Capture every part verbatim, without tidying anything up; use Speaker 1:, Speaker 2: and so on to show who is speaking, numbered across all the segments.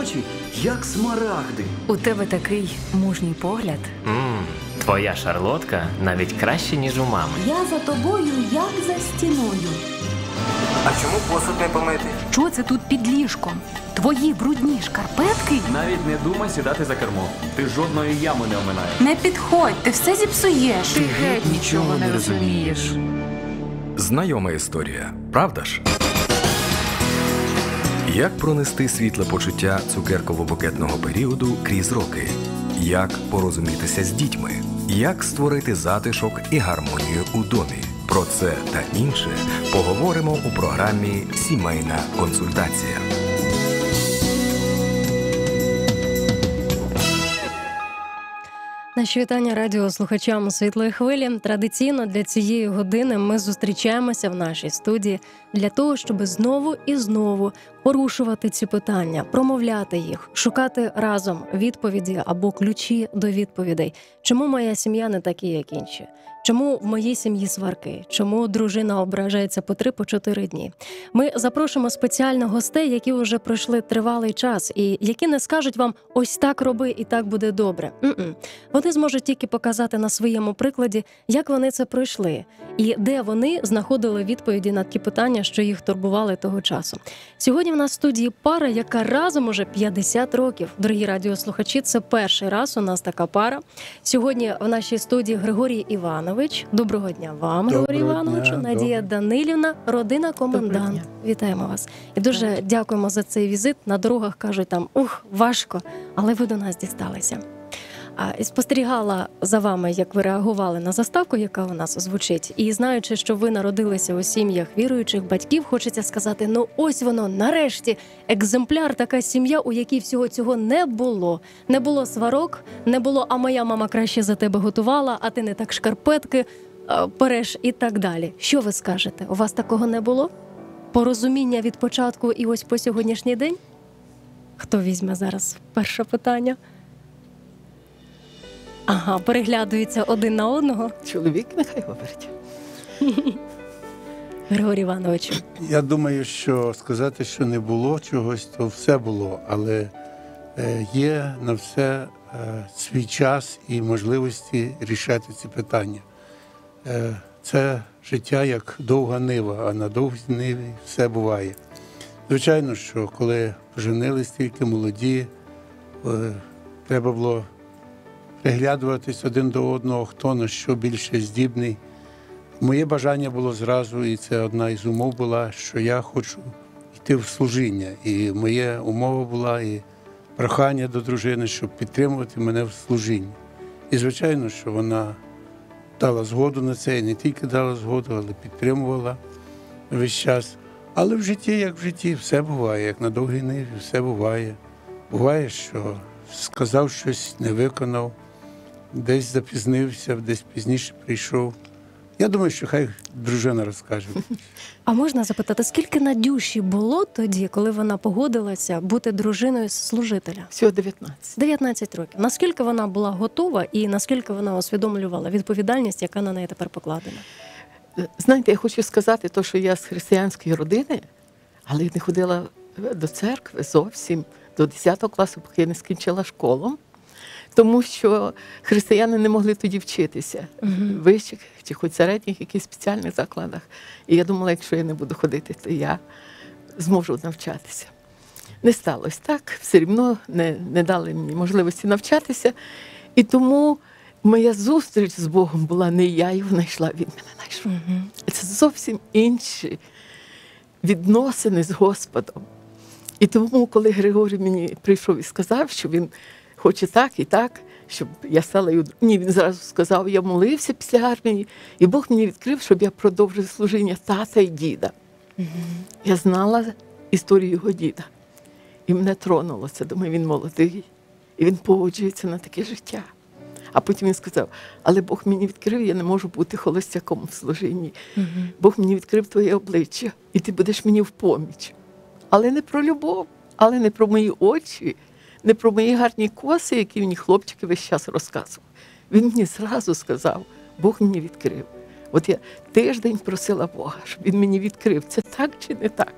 Speaker 1: очі, як смарагди.
Speaker 2: У тебе такий мужній погляд.
Speaker 3: Ммм, твоя шарлотка навіть краще, ніж у мами.
Speaker 4: Я за тобою, як за стіною.
Speaker 5: А чому посуд не помити?
Speaker 2: Що це тут під ліжком? Твої брудні шкарпетки?
Speaker 1: Навіть не думай сідати за кермо. Ти жодної ями не оминаєш.
Speaker 4: Не підходь, ти все зіпсуєш.
Speaker 2: Ти геть нічого не розумієш.
Speaker 6: Знайома історія, правда ж? Як пронести світле почуття цукерково-букетного періоду крізь роки? Як порозумітися з дітьми? Як створити затишок і гармонію у домі? Про це та інше поговоримо у програмі «Сімейна консультація».
Speaker 7: Наші вітання радіослухачам «Світлої хвилі». Традиційно для цієї години ми зустрічаємося в нашій студії для того, щоб знову і знову порушувати ці питання, промовляти їх, шукати разом відповіді або ключі до відповідей. Чому моя сім'я не такі, як інші? Чому в моїй сім'ї сварки? Чому дружина ображається по три, по чотири дні? Ми запрошуємо спеціально гостей, які вже пройшли тривалий час і які не скажуть вам «ось так роби і так буде добре». М-м. Вони зможуть тільки показати на своєму прикладі, як вони це пройшли і де вони знаходили відповіді на ті питання, що їх турбували того часу. Сьогодні в нас в студії пара, яка разом уже п'ятдесят років. Дорогі радіослухачі, це перший раз у нас така пара. Сьогодні в нашій студії Григорій Іванович. Доброго дня вам, Григорій Івановичу. Дня. Надія Добре. Данилівна, родина комендант. Вітаємо вас. І дуже так. дякуємо за цей візит. На дорогах кажуть там, ух, важко, але ви до нас дісталися. І спостерігала за вами, як ви реагували на заставку, яка у нас звучить. І знаючи, що ви народилися у сім'ях віруючих батьків, хочеться сказати, ну ось воно, нарешті, екземпляр, така сім'я, у якій всього цього не було. Не було сварок, не було, а моя мама краще за тебе готувала, а ти не так шкарпетки переш і так далі. Що ви скажете? У вас такого не було? Порозуміння від початку і ось по сьогоднішній день? Хто візьме зараз перше питання? Ага, переглядаються один на одного.
Speaker 8: Чоловік нехай говорить.
Speaker 7: Григорій Іванович.
Speaker 9: Я думаю, що сказати, що не було чогось, то все було. Але є на все свій час і можливості рішати ці питання. Це життя як довга нива, а на довгій ниві все буває. Звичайно, що коли поженились тільки молоді, треба було приглядуватись один до одного, хто на що більше здібний. Моє бажання було зразу, і це одна із умов була, що я хочу йти в служіння. І моя умова була, і прохання до дружини, щоб підтримувати мене в служінні. І, звичайно, що вона дала згоду на це, і не тільки дала згоду, але підтримувала весь час. Але в житті, як в житті, все буває, як на довгій ниві, все буває. Буває, що сказав щось, не виконав, десь запізнився, десь пізніше прийшов. Я думаю, що хай дружина розкаже.
Speaker 7: А можна запитати, скільки Надюші було тоді, коли вона погодилася бути дружиною служителя?
Speaker 8: Всього дев'ятнадцять.
Speaker 7: дев'ятнадцять років. Наскільки вона була готова і наскільки вона усвідомлювала відповідальність, яка на неї тепер покладена?
Speaker 8: Знаєте, я хочу сказати, то, що я з християнської родини, але я не ходила до церкви зовсім до десятого класу, поки я не скінчила школу. Тому що християни не могли тоді вчитися в uh-huh. вищих чи хоч середніх якихось спеціальних закладах. І я думала, якщо я не буду ходити, то я зможу навчатися. Не сталося так, все рівно не, не дали мені можливості навчатися. І тому моя зустріч з Богом була не я його знайшла, він мене знайшов. Uh-huh. Це зовсім інші відносини з Господом. І тому, коли Григорій мені прийшов і сказав, що він хоче так і так, щоб я стала його... Ні, він зразу сказав, я молився після армії, і Бог мені відкрив, щоб я продовжив служіння тата і діда. Mm-hmm. Я знала історію його діда. І мене тронуло це. Думаю, він молодий, і він погоджується на таке життя. А потім він сказав, але Бог мені відкрив, я не можу бути холостяком в служінні. Mm-hmm. Бог мені відкрив твоє обличчя, і ти будеш мені в поміч. Але не про любов, але не про мої очі, не про мої гарні коси, які мені хлопчики весь час розказував. Він мені зразу сказав, Бог мені відкрив. От я тиждень просила Бога, щоб він мені відкрив, це так чи не так.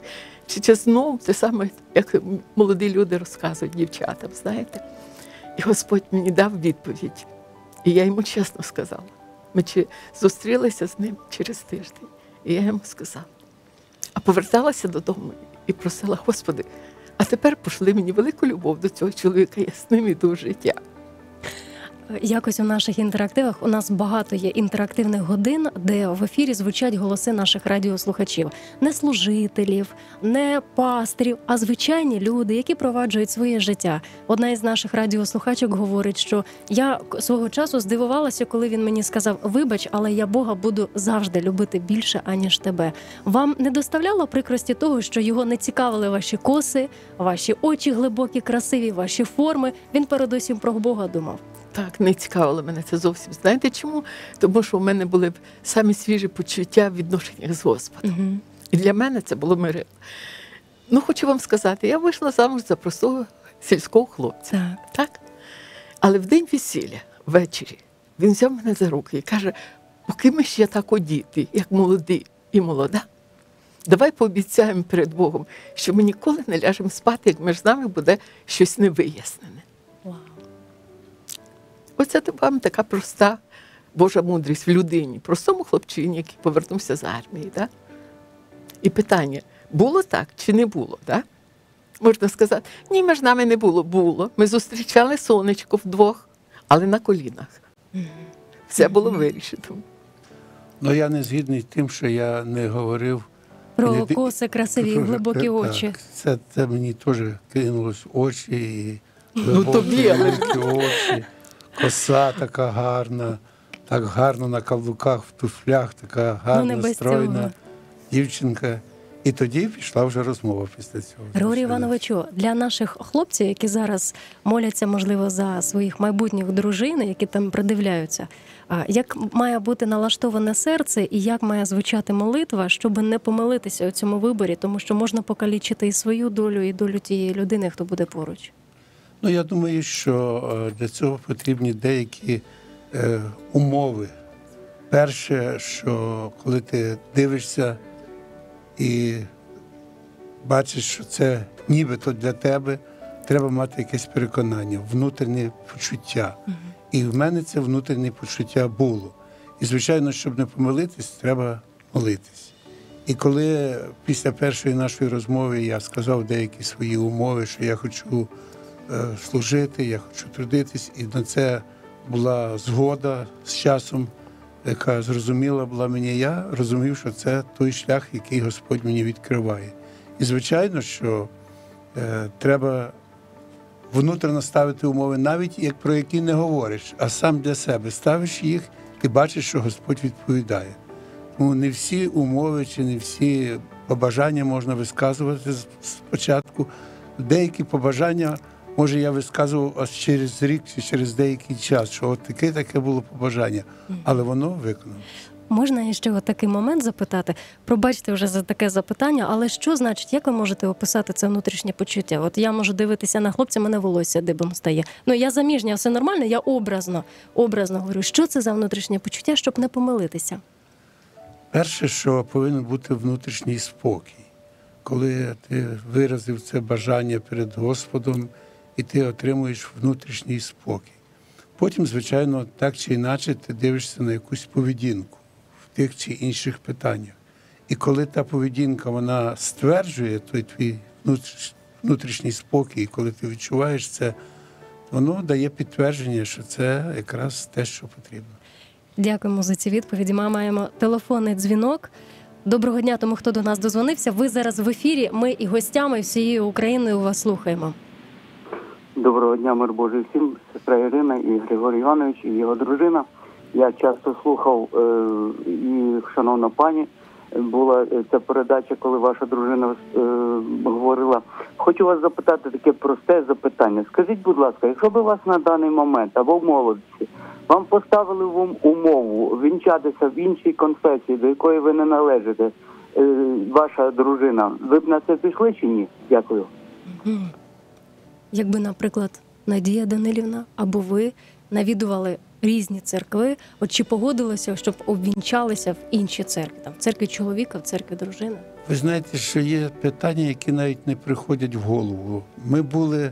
Speaker 8: Чи, чи знов те саме, як молоді люди розказують дівчатам, знаєте? І Господь мені дав відповідь. І я йому чесно сказала. Ми чи зустрілися з ним через тиждень. І я йому сказала. А поверталася додому і просила, Господи, а тепер пошли мені велику любов до цього чоловіка, я з ним іду в життя.
Speaker 7: Якось у наших інтерактивах у нас багато є інтерактивних годин, де в ефірі звучать голоси наших радіослухачів. Не служителів, не пастирів, а звичайні люди, які проваджують своє життя. Одна із наших радіослухачок говорить, що я свого часу здивувалася, коли він мені сказав: «Вибач, але я Бога буду завжди любити більше, аніж тебе». Вам не доставляло прикрості того, що його не цікавили ваші коси, ваші очі глибокі, красиві, ваші форми? Він передусім про Бога думав.
Speaker 8: Так, не цікавило мене це зовсім. Знаєте чому? Тому що в мене були самі свіжі почуття в відношеннях з Господом.
Speaker 7: Угу.
Speaker 8: І для мене це було мирило. Ну, хочу вам сказати, я вийшла замуж за простого сільського хлопця.
Speaker 7: Так.
Speaker 8: Так? Але в день весілля, ввечері, він взяв мене за руки і каже: поки ми ще так одіти, як молоді і молода, давай пообіцяємо перед Богом, що ми ніколи не ляжемо спати, як між нами буде щось невияснене.
Speaker 7: Вау.
Speaker 8: Оце вам така проста Божа мудрість в людині, простому хлопчині, який повернувся з армії. Да? І питання, було так чи не було? Да? Можна сказати, ні, між нами не було. Було. Ми зустрічали сонечко вдвох, але на колінах. Все було вирішено.
Speaker 9: Ну, я не згідний з тим, що я не говорив
Speaker 7: Про
Speaker 9: Люди-
Speaker 7: коси красиві,
Speaker 9: Про-
Speaker 7: глибокі
Speaker 9: так,
Speaker 7: очі.
Speaker 9: Це, це мені теж кинулось в очі. І
Speaker 8: Ну, тобі, але-
Speaker 9: глибокі очі, коса така гарна, так гарно на каблуках, в туфлях, така
Speaker 7: Ну, не
Speaker 9: гарна,
Speaker 7: без
Speaker 9: стройна
Speaker 7: цього.
Speaker 9: дівчинка. І тоді пішла вже розмова після цього.
Speaker 7: Григорій Івановичу, для наших хлопців, які зараз моляться, можливо, за своїх майбутніх дружин, які там придивляються, а як має бути налаштоване серце і як має звучати молитва, щоб не помилитися у цьому виборі, тому що можна покалічити і свою долю, і долю тієї людини, хто буде поруч?
Speaker 9: Ну, я думаю, що е, для цього потрібні деякі е, умови. Перше, що коли ти дивишся і бачиш, що це нібито для тебе, треба мати якесь переконання, внутрішнє почуття.
Speaker 7: Угу.
Speaker 9: І в мене це внутрішнє почуття було. І, звичайно, щоб не помилитись, треба молитись. І коли після першої нашої розмови я сказав деякі свої умови, що я хочу е, служити, я хочу трудитись, і на це була згода з часом, яка зрозуміла була мені, я розумів, що це той шлях, який Господь мені відкриває. І, звичайно, що е, треба внутрішньо ставити умови, навіть як про які не говориш, а сам для себе ставиш їх і бачиш, що Господь відповідає. Тому не всі умови чи не всі побажання можна висказувати спочатку. Деякі побажання, може, я висказував аж через рік чи через деякий час, що от таке таке було побажання, але воно виконано.
Speaker 7: Можна ще от такий момент запитати? Пробачте вже за таке запитання, але що значить, як ви можете описати це внутрішнє почуття? От я можу дивитися на хлопця, мене волосся дибом стає. Ну, я заміжня, все нормально, я образно, образно говорю, що це за внутрішнє почуття, щоб не помилитися?
Speaker 9: Перше, що повинен бути внутрішній спокій. Коли ти виразив це бажання перед Господом, і ти отримуєш внутрішній спокій. Потім, звичайно, так чи інакше, ти дивишся на якусь поведінку в тих чи інших питаннях. І коли та поведінка, вона стверджує той твій внутрішній спокій, і коли ти відчуваєш це, воно дає підтвердження, що це якраз те, що потрібно.
Speaker 7: Дякуємо за ці відповіді. Ми маємо телефонний дзвінок. Доброго дня тому, хто до нас дозвонився. Ви зараз в ефірі. Ми і гостями всієї України вас слухаємо.
Speaker 10: Доброго дня, мир Божий всім. Сестра Ірина і Григорій Іванович, і його дружина. Я часто слухав, е- і шановна пані, була ця передача, коли ваша дружина е- говорила. Хочу вас запитати таке просте запитання. Скажіть, будь ласка, якщо б вас на даний момент або в молодості вам поставили в умову вінчатися в іншій конфесії, до якої ви не належите, е- ваша дружина, ви б на це пішли чи ні? Дякую.
Speaker 7: Якби, наприклад, Надія Данилівна або ви навідували різні церкви. От чи погодилися, щоб обвінчалися в інші церкви? Там, в церкві чоловіка, в церкві дружини?
Speaker 9: Ви знаєте, що є питання, які навіть не приходять в голову. Ми були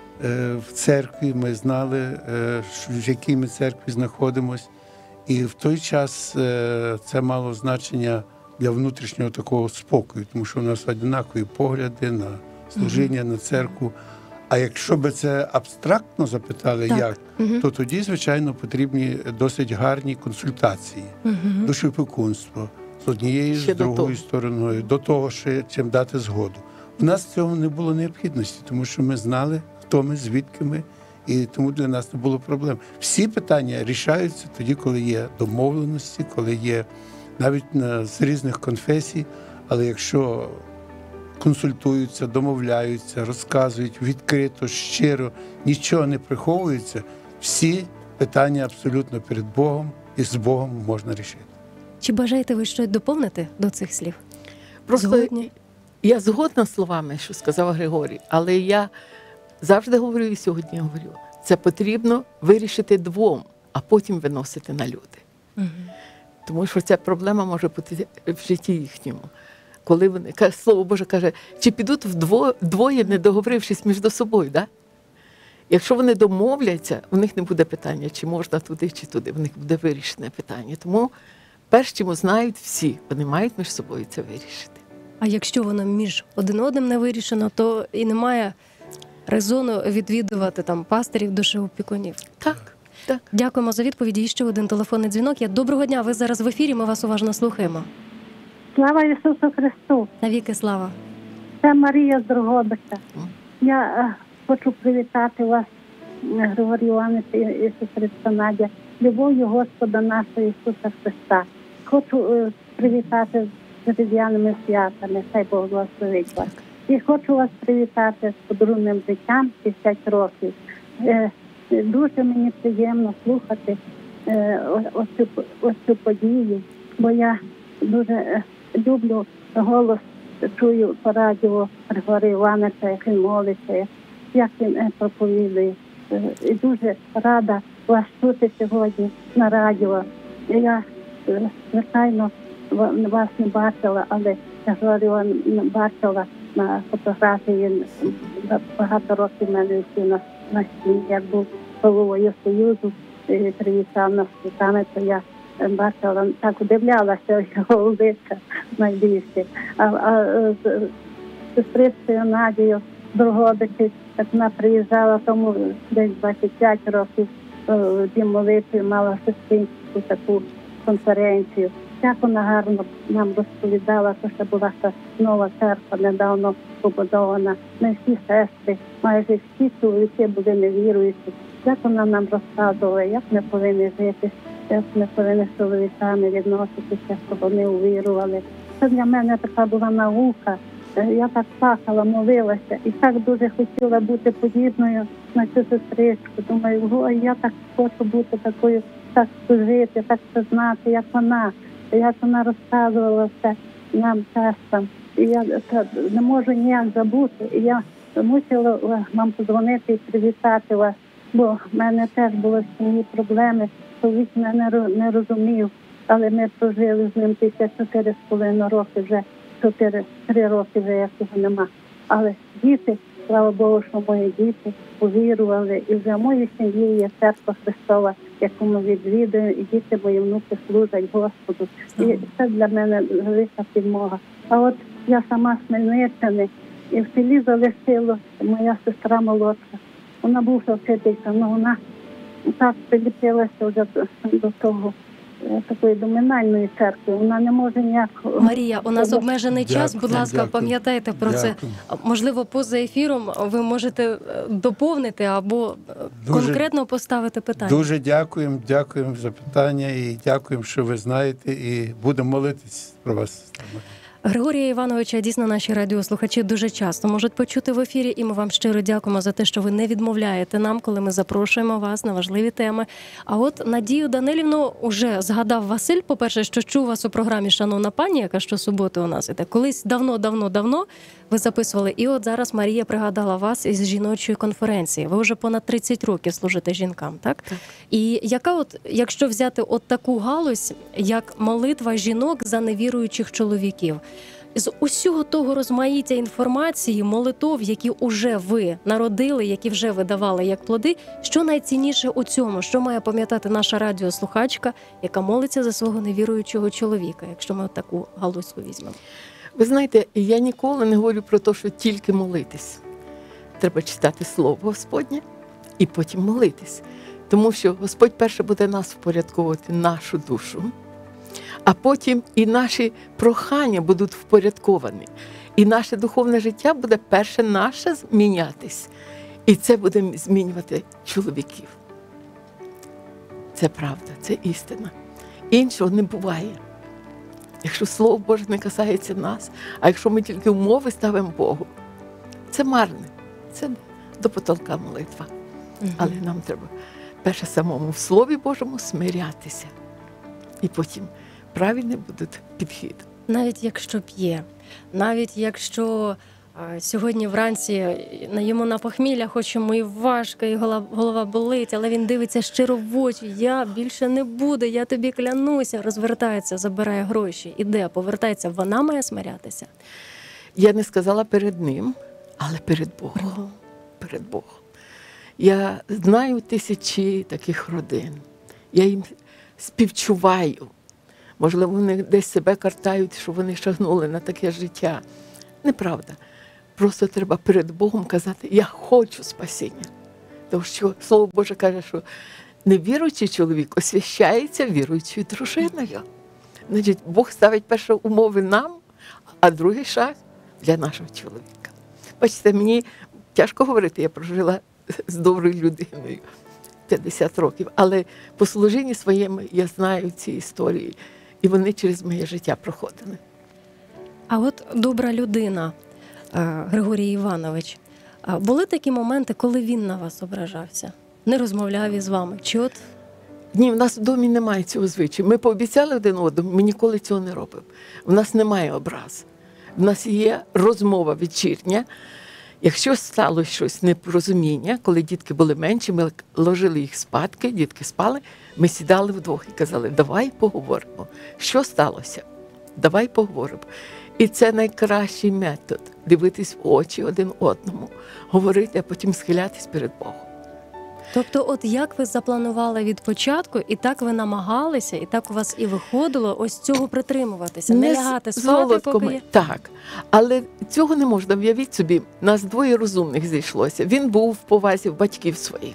Speaker 9: е, в церкві, ми знали, е, в якій ми церкві знаходимося. І в той час е, це мало значення для внутрішнього такого спокою, тому що у нас однакові погляди на служіння, mm-hmm. на церкву. А якщо би це абстрактно запитали, так. як, mm-hmm. то тоді, звичайно, потрібні досить гарні консультації, mm-hmm. душеопікунство з однією, з другою стороною, до того, що чим дати згоду. В нас цього не було необхідності, тому що ми знали, хто ми, звідки ми, і тому для нас не було проблем. Всі питання рішаються тоді, коли є домовленості, коли є навіть з різних конфесій, але якщо консультуються, домовляються, розказують відкрито, щиро, нічого не приховується, всі питання абсолютно перед Богом і з Богом можна рішити.
Speaker 7: Чи бажаєте ви щось доповнити до цих слів?
Speaker 8: Просто
Speaker 7: Згодні?
Speaker 8: Я згодна з словами, що сказав Григорій, але я завжди говорю і сьогодні говорю, це потрібно вирішити двом, а потім виносити на люди. Угу. Тому що ця проблема може бути в житті їхньому. Коли вони, Слово Боже каже, чи підуть вдвоє, двоє, не договорившись між собою, да? Якщо вони домовляться, у них не буде питання, чи можна туди, чи туди, в них буде вирішене питання. Тому перш чому знають всі, вони мають між собою це вирішити.
Speaker 7: А якщо воно між один одним не вирішено, то і немає резону відвідувати там пастирів, душеопікунів.
Speaker 8: Так, так.
Speaker 7: Дякуємо за відповіді. І ще один телефонний дзвінок. Я доброго дня, ви зараз в ефірі, ми вас уважно слухаємо.
Speaker 11: Слава Ісусу Христу!
Speaker 7: Навіки слава!
Speaker 11: Це Марія з Дрогобича. Я е, хочу привітати вас, Григорій Іванович і сестриця Надя, любов'ю Господа нашого Ісуса Христа. Хочу е, привітати з різдвяними святами, хай Бог благословить вас. І хочу вас привітати з подружним життям п'ятдесят років. Е, дуже мені приємно слухати е, ось, цю, ось цю подію, бо я дуже люблю голос, чую по радіо Григорія Івановича, як він молиться, як він проповідує. І дуже рада вас чути сьогодні на радіо. Я, звичайно, вас не бачила, але Григорія бачила на фотографії. Багато років в мене на, на стіні, як був головою Союзу, привітав нас світами, то я бачила, так удивлялася його обличчя найбільше. А, а з сестрицею Надією Дрогобичі, як вона приїжджала, тому десь двадцять п'ять років в Дім молитви, мала сестринську таку конференцію. Як вона гарно нам розповідала, що ще була та нова церква, недавно побудована. Ми всі сестри, майже всі чоловіки були невіруючі. Як вона нам розказувала, як ми повинні жити, як ми повинні з чоловіками відноситися, щоб вони увірували. Це для мене така була наука. Я так плакала, молилася і так дуже хотіла бути подібною на цю сестричку. Думаю, ой, я так хочу бути такою, так служити, так це знати, як вона. Як вона розказувала все нам часто. І я це не можу ніяк забути. І я мусила вам подзвонити і привітати вас, бо в мене теж були в сім'ї проблеми, чоловік мене не розумів, але ми прожили з ним після чотири з половиною роки, вже чотири, три роки вже як його нема. Але діти, слава Богу, що мої діти повірували, і вже в моїй сім'ї є церква Христова, яку ми відвідуємо, і діти мої внуки служать Господу. І це для мене велика підмога. А от я сама з Хмельниччини, і в селі залишило моя сестра молодша. Вона була вчителька, але вона так приліпилася вже до того, такої домінальної церкви. Вона не може ніяк...
Speaker 7: Марія, у нас обмежений
Speaker 9: дякую,
Speaker 7: час, будь ласка,
Speaker 9: дякую,
Speaker 7: пам'ятайте про
Speaker 9: дякую.
Speaker 7: це. Можливо, поза ефіром ви можете доповнити або
Speaker 9: Дуже,
Speaker 7: конкретно поставити питання.
Speaker 9: Дуже дякуємо, дякуємо за питання і дякуємо, що ви знаєте, і будемо молитись про вас.
Speaker 7: Григорія Івановича дійсно наші радіослухачі дуже часто можуть почути в ефірі, і ми вам щиро дякуємо за те, що ви не відмовляєте нам, коли ми запрошуємо вас на важливі теми. А от Надію Данилівну уже згадав Василь, по-перше, що чув вас у програмі «Шановна пані», яка щосуботи у нас іде. Колись давно-давно-давно ви записували, і от зараз Марія пригадала вас із жіночої конференції. Ви вже понад тридцять років служите жінкам, так? Так. І яка от, якщо взяти от таку галузь, як молитва жінок за невіруючих чоловіків, з усього того розмаїття інформації, молитов, які вже ви народили, які вже ви давали як плоди, що найцінніше у цьому? Що має пам'ятати наша радіослухачка, яка молиться за свого невіруючого чоловіка, якщо ми от таку галузь візьмемо?
Speaker 8: Ви знаєте, я ніколи не говорю про те, що тільки молитись. Треба читати Слово Господнє і потім молитись. Тому що Господь перше буде нас впорядковувати, нашу душу, а потім і наші прохання будуть впорядковані. І наше духовне життя буде перше наше змінятись. І це буде змінювати чоловіків. Це правда, це істина. Іншого не буває. Якщо Слово Боже не касається нас, а якщо ми тільки умови ставимо Богу, це марне, це до потолка молитва. Угу. Але нам треба перше самому в Слові Божому смирятися. І потім правильний буде підхід.
Speaker 7: Навіть якщо п'є, навіть якщо а, сьогодні вранці йому на похмілля, хоч йому і важко, і голова, голова болить, але він дивиться щиро в очі, я більше не буду, я тобі клянуся, розвертається, забирає гроші, іде, повертається, вона має смирятися?
Speaker 8: Я не сказала перед ним, але перед Богом. Ого. Перед Богом. Я знаю тисячі таких родин. Я їм співчуваю. Можливо, вони десь себе картають, що вони шагнули на таке життя. Неправда. Просто треба перед Богом казати, я хочу спасіння. Тому що Слово Боже каже, що невіруючий чоловік освящається віруючою дружиною. Значить, Бог ставить перші умови нам, а другий шаг для нашого чоловіка. Бачите, мені тяжко говорити, я прожила з доброю людиною п'ятдесят років, але по служінні своєму я знаю ці історії, і вони через моє життя проходили.
Speaker 7: А от добра людина, Григорій Іванович, були такі моменти, коли він на вас ображався? Не розмовляв із вами? Чи от...
Speaker 8: Ні, в нас в домі немає цього звичаю. Ми пообіцяли один одному, ми ніколи цього не робимо. В нас немає образ. В нас є розмова вечірня. Якщо сталося щось непорозуміння, коли дітки були менші, ми ложили їх спадки, дітки спали, ми сідали вдвох і казали, давай поговоримо. Що сталося? Давай поговоримо. І це найкращий метод – дивитись в очі один одному, говорити, а потім схилятись перед Богом.
Speaker 7: Тобто, от як ви запланували від початку, і так ви намагалися, і так у вас і виходило ось цього притримуватися, не, не лягати спати, поки є...
Speaker 8: Так, але цього не можна. Уявіть собі, нас двоє розумних зійшлося. Він був в повазі в батьків своїх.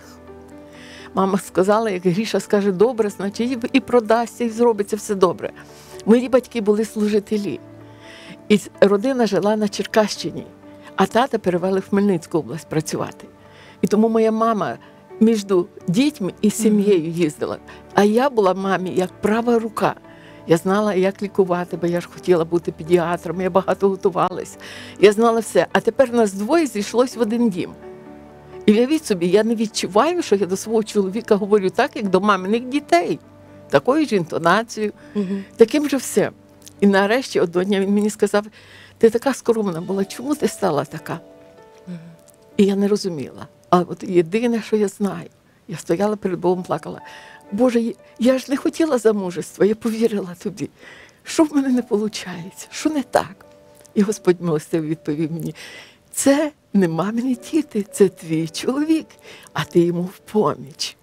Speaker 8: Мама сказала, як Гріша скаже добре, значить і продасться, і зробиться все добре. Мої батьки були служителі. І родина жила на Черкащині, а тата перевели в Хмельницьку область працювати. І тому моя мама між дітьми і сім'єю їздила. А я була мамі як права рука. Я знала, як лікувати, бо я ж хотіла бути педіатром, я багато готувалась. Я знала все. А тепер нас двоє зійшлось в один дім. І уявіть собі, я не відчуваю, що я до свого чоловіка говорю так, як до маминих дітей. Такою ж інтонацією, угу. Таким же все. І нарешті одного дня він мені сказав, ти така скромна була, чому ти стала така? Угу. І я не розуміла. А от єдине, що я знаю, я стояла перед Богом, плакала. Боже, я ж не хотіла замужества, я повірила тобі. Що в мене не виходить? Що не так? І Господь милостиво відповів мені, це не мамині діти, це твій чоловік, а ти йому в поміч.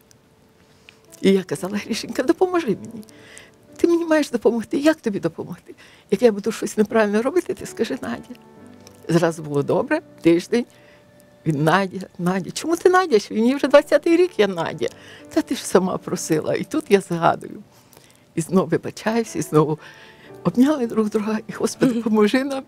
Speaker 8: І я казала, Грішенька, допоможи мені. Ти мені маєш допомогти. Як тобі допомогти? Як я буду щось неправильно робити, ти скажи, Надя. Зразу було добре, тиждень. Він, Надя, Надя, чому ти Надя? Мені вже двадцятий рік я Надя. Та ти ж сама просила. І тут я згадую. І знову вибачаюся, і знову обняли друг друга. І, Господи, поможи нам,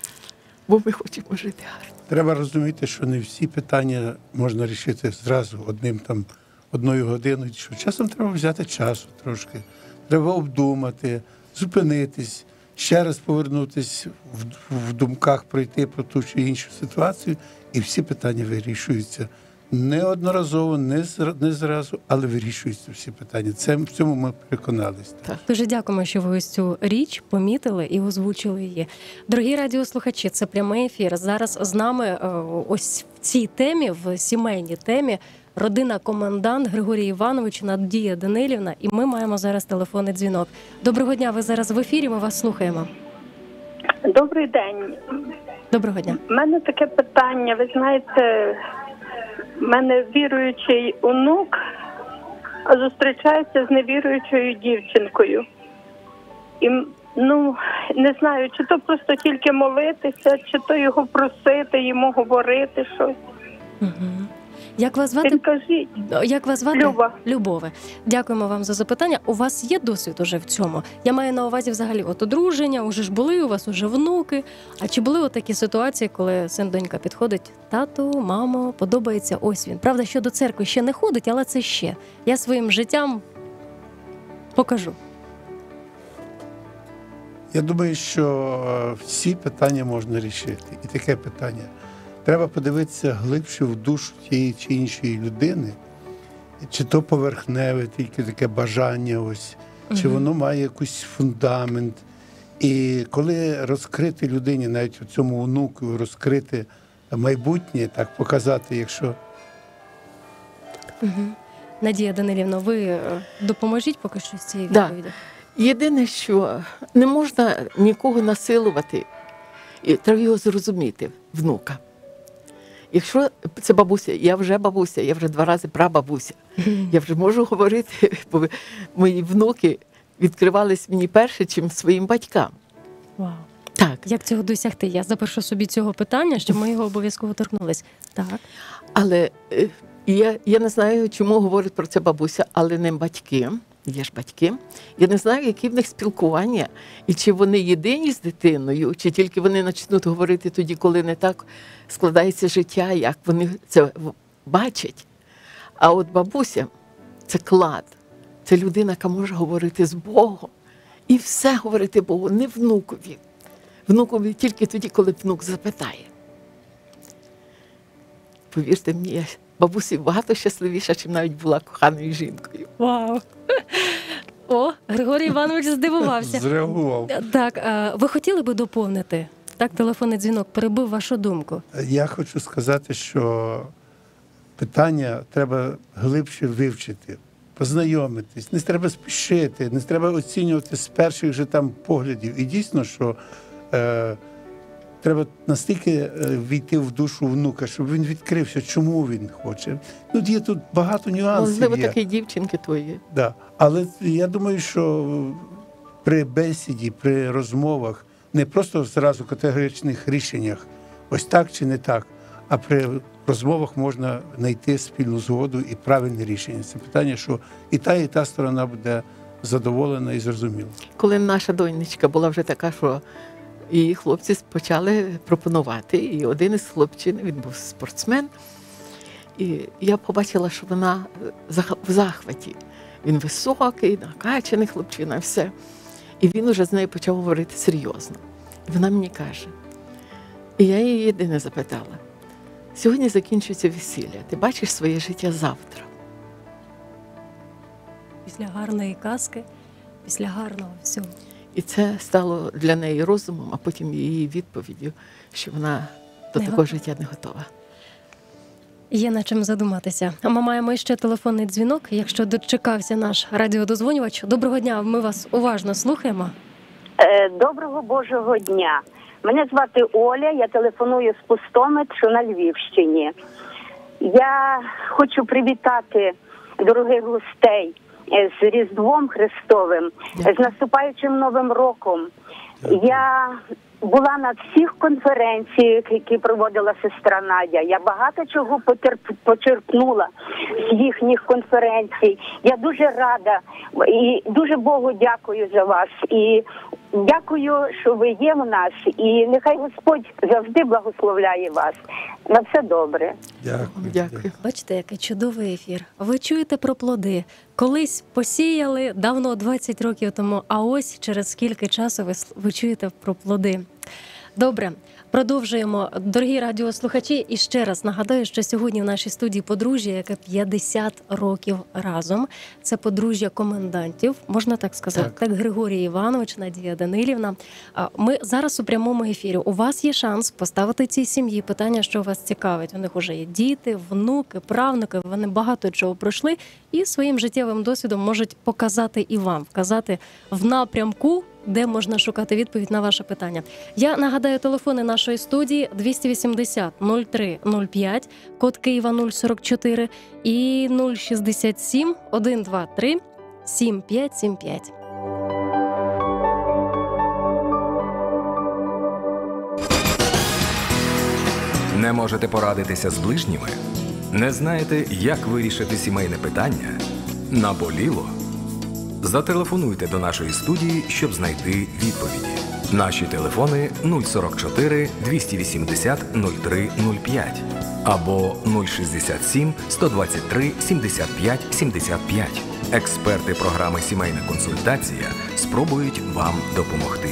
Speaker 8: бо ми хочемо жити гарно.
Speaker 9: Треба розуміти, що не всі питання можна рішити зразу одним там, одною годиною. Що часом треба взяти часу трошки. Треба обдумати, зупинитись, ще раз повернутися в, в думках, пройти про ту чи іншу ситуацію, і всі питання вирішуються. Не одноразово, не, зра, не зразу, але вирішуються всі питання. Це, в цьому ми переконалися.
Speaker 7: Дуже дякуємо, що ви ось цю річ помітили і озвучили її. Дорогі радіослухачі, це прямий ефір. Зараз з нами ось в цій темі, в сімейній темі, родина-комендант Григорій Іванович, Надія Данилівна, і ми маємо зараз телефонний дзвінок. Доброго дня, ви зараз в ефірі, ми вас слухаємо.
Speaker 12: Добрий день.
Speaker 7: Доброго дня.
Speaker 12: У мене таке питання, ви знаєте, в мене віруючий онук зустрічається з невіруючою дівчинкою. І, ну, не знаю, чи то просто тільки молитися, чи то його просити, йому говорити щось.
Speaker 7: Угу. Як вас звати?
Speaker 12: Підкажіть.
Speaker 7: Як вас звати?
Speaker 12: Люба.
Speaker 7: Любове. Дякуємо вам за запитання. У вас є досвід уже в цьому? Я маю на увазі взагалі от одруження, уже ж були у вас уже внуки. А чи були от такі ситуації, коли син-донька підходить: тату, мамо, подобається ось він. Правда, що до церкви ще не ходить, але це ще. Я своїм життям покажу.
Speaker 9: Я думаю, що всі питання можна рішити. І таке питання. Треба подивитися глибше в душу тієї чи іншої людини, чи то поверхневе, тільки таке бажання, ось, угу. чи воно має якийсь фундамент. І коли розкрити людині, навіть у цьому онуку, розкрити майбутнє, так показати, якщо...
Speaker 7: Угу. Надія Данилівна, ви допоможіть поки що з цією
Speaker 8: да.
Speaker 7: відповіддю?
Speaker 8: Єдине, що не можна нікого насилувати, і треба його зрозуміти, внука. Якщо це бабуся, я вже бабуся, я вже два рази прабабуся, я вже можу говорити, бо мої внуки відкривались мені перше, чим своїм батькам.
Speaker 7: Вау.
Speaker 8: Так.
Speaker 7: Як цього досягти? Я запишу собі цього питання, щоб ми його обов'язково торкнулись. Так.
Speaker 8: Але я, я не знаю, чому говорить про це бабуся, але не батьки. Є ж батьки. Я не знаю, які в них спілкування, і чи вони єдині з дитиною, чи тільки вони почнуть говорити тоді, коли не так складається життя, як вони це бачать. А от бабуся – це клад. Це людина, яка може говорити з Богом. І все говорити Богу, не внукові. Внукові тільки тоді, коли внук запитає. Повірте мені, бабусі багато щасливіша, чим навіть була коханою жінкою.
Speaker 7: Вау! О, Григорій Іванович здивувався.
Speaker 9: Зреагував.
Speaker 7: Так, ви хотіли би доповнити? Так, телефонний дзвінок перебив вашу думку.
Speaker 9: Я хочу сказати, що питання треба глибше вивчити, познайомитись. Не треба спішити, не треба оцінювати з перших же там поглядів. І дійсно, що е, треба настільки війти в душу внука, щоб він відкрився, чому він хоче. Ну, є тут багато нюансів.
Speaker 8: Можливо, такі дівчинки твої.
Speaker 9: Да. Але я думаю, що при бесіді, при розмовах, не просто зразу категоричних рішеннях, ось так чи не так, а при розмовах можна знайти спільну згоду і правильне рішення. Це питання, що і та, і та сторона буде задоволена і зрозуміла.
Speaker 8: Коли наша донечка була вже така, що її хлопці почали пропонувати, і один із хлопчин, він був спортсмен, і я побачила, що вона в захваті. Він високий, накачаний хлопчина, все. І він уже з нею почав говорити серйозно. І вона мені каже, і я її єдине запитала, сьогодні закінчується весілля, ти бачиш своє життя завтра?
Speaker 7: Після гарної казки, після гарного всього.
Speaker 8: І це стало для неї розумом, а потім її відповіддю, що вона до
Speaker 7: не
Speaker 8: такого
Speaker 7: готова.
Speaker 8: життя не готова.
Speaker 7: Є над чим задуматися. А ми маємо ще телефонний дзвінок, якщо дочекався наш радіодозвонювач. Доброго дня, ми вас уважно слухаємо.
Speaker 13: Доброго Божого дня. Мене звати Оля, я телефоную з Пустомет, що на Львівщині. Я хочу привітати дорогих гостей з Різдвом Христовим, з наступаючим Новим роком. Я була на всіх конференціях, які проводила сестра Надя. Я багато чого потерп... почерпнула з їхніх конференцій. Я дуже рада і дуже Богу дякую за вас. І Дякую, що ви є в нас, і нехай Господь завжди благословляє вас. На все добре.
Speaker 9: Дякую.
Speaker 8: Дякую.
Speaker 7: Бачите, який чудовий ефір. Ви чуєте про плоди. Колись посіяли давно, двадцять років тому, а ось через скільки часу ви, ви чуєте про плоди. Добре, продовжуємо. Дорогі радіослухачі, і ще раз нагадаю, що сьогодні в нашій студії подружжя, яке п'ятдесят років разом. Це подружжя комендантів, можна так сказати. Так, так Григорій Іванович, Надія Данилівна. Ми зараз у прямому ефірі. У вас є шанс поставити цій сім'ї питання, що вас цікавить. У них вже є діти, внуки, правнуки, вони багато чого пройшли і своїм життєвим досвідом можуть показати і вам, вказати в напрямку, де можна шукати відповідь на ваше питання. Я нагадаю телефони нашої студії двісті вісімдесят нуль три нуль п'ять, код Києва нуль сорок чотири і нуль шістдесят сім сто двадцять три сімдесят п'ять сімдесят п'ять.
Speaker 6: Не можете порадитися з ближніми? Не знаєте, як вирішити сімейне питання? Наболіло? Зателефонуйте до нашої студії, щоб знайти відповіді. Наші телефони нуль сорок чотири двісті вісімдесят нуль три нуль п'ять або нуль шістдесят сім сто двадцять три сімдесят п'ять сімдесят п'ять. Експерти програми «Сімейна консультація» спробують вам допомогти.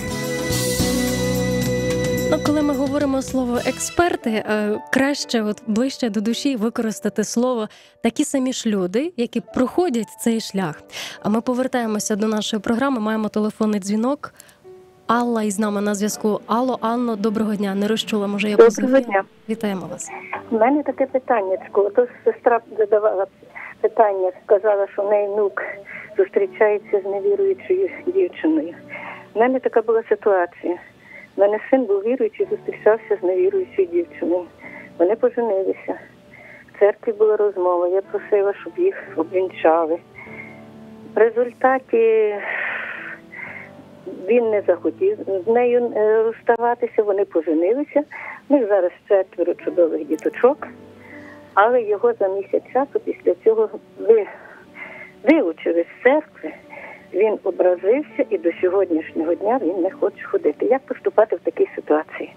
Speaker 7: Ну, коли ми говоримо слово «експерти», краще от ближче до душі використати слово «такі самі ж люди», які проходять цей шлях. А ми повертаємося до нашої програми, маємо телефонний дзвінок. Алла із нами на зв'язку. Алло, Анно, доброго дня. Не розчула, може я позиваю?
Speaker 14: Доброго дня.
Speaker 7: Вітаємо вас.
Speaker 14: У мене таке питання. Тож сестра задавала питання, сказала, що в неї внук зустрічається з невіруючою дівчиною. У мене така була ситуація. У мене син був віруючий, зустрічався з невіруючою дівчиною. Вони поженилися. В церкві була розмова. Я просила, щоб їх обвінчали. В результаті він не захотів з нею розставатися, вони поженилися. У них зараз четверо чудових діточок. Але його за місяць часу після цього ви, вилучили з церкви. Він образився і до сьогоднішнього дня він не хоче ходити. Як поступати в такій ситуації?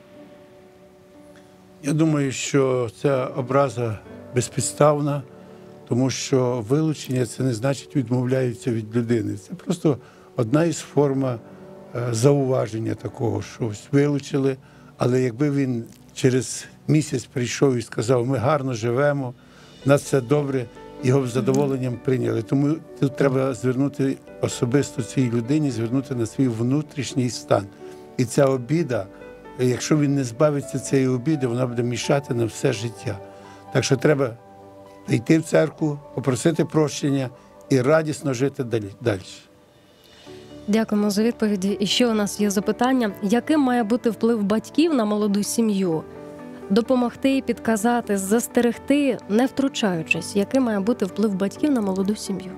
Speaker 9: Я думаю, що ця образа безпідставна, тому що вилучення – це не значить відмовляються від людини. Це просто одна із форм зауваження такого, що ось вилучили, але якби він через місяць прийшов і сказав, ми гарно живемо, у нас все добре, його б з задоволенням прийняли. Тому тут треба звернути особисто цій людині, звернути на свій внутрішній стан. І ця обіда, якщо він не збавиться цієї обіди, вона буде мішати на все життя. Так що треба йти в церкву, попросити прощення і радісно жити далі.
Speaker 7: Дякуємо за відповіді. І ще у нас є запитання. Яким має бути вплив батьків на молоду сім'ю? Допомогти, підказати, застерегти, не втручаючись. Який має бути вплив батьків на молоду сім'ю?